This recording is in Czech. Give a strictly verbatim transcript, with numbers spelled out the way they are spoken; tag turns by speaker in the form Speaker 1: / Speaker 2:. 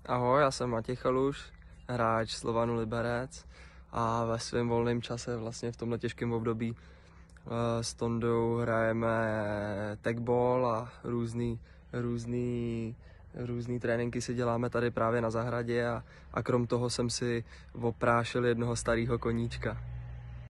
Speaker 1: Ahoj, já jsem Matěj Chaluš, hráč Slovanu Liberec a ve svém volném čase vlastně v tomhle těžkém období s Tondou hrajeme tagball a různý, různý, různý tréninky si děláme tady právě na zahradě a, a krom toho jsem si oprášil jednoho starého koníčka.